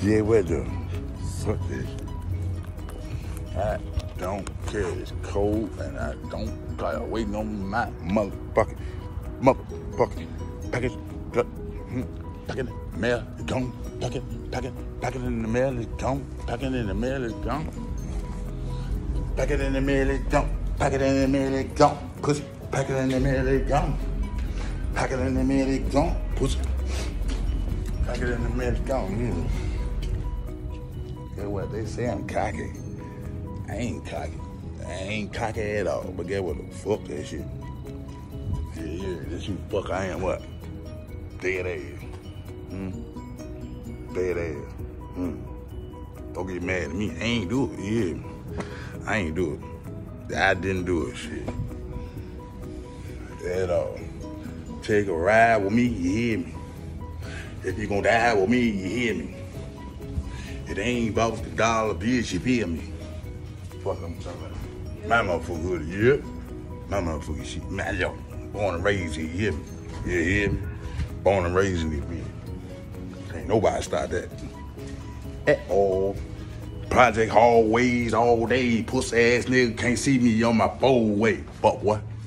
Yeah, what the fuck this? I don't care. It's cold and I don't care. Waiting on my motherfucking package. Pack it in the mail, it's gone. Pack it in the mail, it's gone. Pack it in the mail, it's gone. Pack it in the mail, it's gone. Pack it in the mail, it's gone. Pussy. Pack it in the mail, it's gone. Pack it in the mail, it's gone. Pussy. Pack it in the mail, it's gone. Yeah. Guess what? They say I'm cocky. I ain't cocky. I ain't cocky at all. But guess what? Fuck that shit. Yeah, this you fuck I am what? Dead ass. Dead ass. Don't get mad at me. I ain't do it. Yeah. I ain't do it. I didn't do it, shit. At all. Take a ride with me, you hear me. If you gonna die with me, you hear me. It ain't about the dollar bills, you feel me. Fuck I'm talking about. My motherfucker hood, yeah. My motherfucker shit. Man, yo, born and raised here, you hear me? You hear me? Born and raised in this bitch. Ain't nobody start that. At all. Project hallways all day. Pussy ass nigga can't see me on my 4-way. But what?